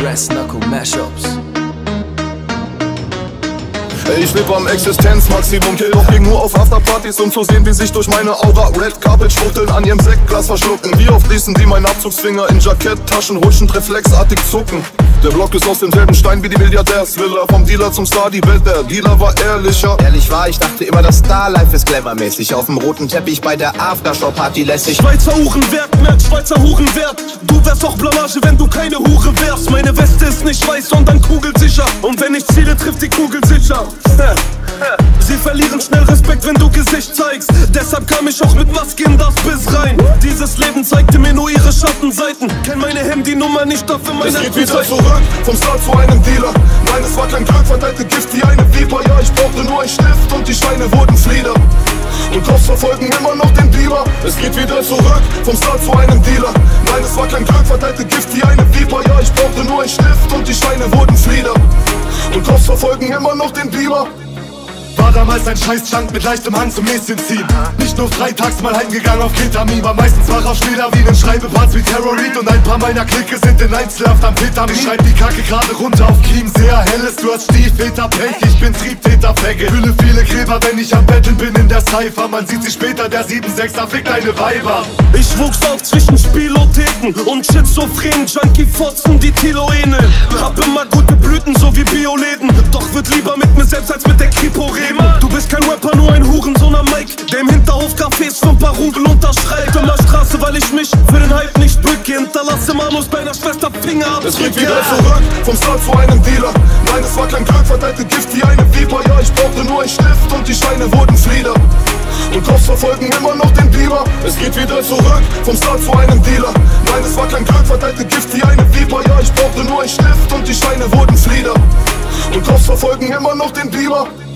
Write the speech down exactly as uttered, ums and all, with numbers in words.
Brass Knuckle Mashups. Ey, ich lebe am Existenzmaximum, kill doch ging nur auf Afterpartys, um zu sehen, wie sich durch meine Aura Red Carpet Schwuchteln an ihrem Sektglas verschlucken. Wie oft ließen die meinen Abzugsfinger in Jacketttaschen huschend reflexartig zucken. Der Block ist aus demselben Stein wie die Milliardärsvilla. Vom Dealer zum Star, die Welt der Dealer war ehrlicher. Ehrlich war, ich dachte immer, das Starlife ist clevermäßig. Auf dem roten Teppich bei der Aftershow-Party lässig. Schweizer Hurenwerk, merkt Schweizer Hurenwert. Du wärst doch Blamage, wenn du keine Hure wärst. Meine Weste ist nicht weiß, sondern kugelsicher. Und wenn ich ziele, trifft die Kugel sicher. Sie verlieren schnell Respekt, wenn du Gesicht zeigst. Deshalb kam ich auch mit Maske in das Biss rein. Dieses Leben zeigte mir nur ihre Schattenseiten. Kenn meine Handynummer nicht, dafür meine Es geht wieder zurück, vom Star zu einem Dealer. Nein, es war kein Glück, verteilte Gift wie eine Viper. Ja, ich brauchte nur einen Stift und die Steine wurden Flieder. Und Cops verfolgen immer noch den Beamer. Es geht wieder zurück, vom Star zu einem Dealer. Nein, es war kein Glück, verteilte Gift wie eine Viper. Ja, ich brauchte nur einen Stift und die Steine wurden Flieder. Und Cops verfolgen immer noch den Beamer. War damals ein Scheiß-Junk mit leichtem Hang zum Näschen ziehen. Nicht nur freitags mal heimgegangen auf Ketamin. War meistens wach auf Schnellawinen, schreibe Parts wie Terrorist. Und ein paar meiner Clique sind in Einzelhaft am Vitamin. Ich schreib die Kacke gerade runter auf Kiem, sehr helles. Du hast Stiefväter, Pech, ich bin Triebtäter, Fegge. Fülle viele Gräber, wenn ich am Betteln bin in der Cypher. Man sieht sich später, der sieben sechser fickt deine Weiber. Ich wuchs auf zwischen Spielotheken und schizophrenen Junkie-Fotzen, die Tiloene. Hab immer gute Blüten, so wie Bioläden. Doch wird lieber mit mir selbst als mit der Kripo reden. Du bist kein Rapper, nur ein Hurensohn am Mike, der im Hinterhof Cafés für ein paar Rubel unterschreibt. Immer Straße, weil ich mich für den Hype nicht bücke. Hinterlasse Manus bei einer Schwester Fingerabdrücke. Es geht wieder zurück, vom Star zu einem Dealer. Nein, es war kein Glück, verteilte Gift wie eine Viper. Ja, ich brauchte nur einen Stift und die Steine wurden Flieder. Und Cops verfolgen immer noch den Beamer. Es geht wieder zurück, vom Star zu einem Dealer. Nein, es war kein Glück, verteilte Gift wie eine Viper. Ja, ich brauchte nur einen Stift und die Steine wurden Flieder. Und Cops verfolgen immer noch den Beamer.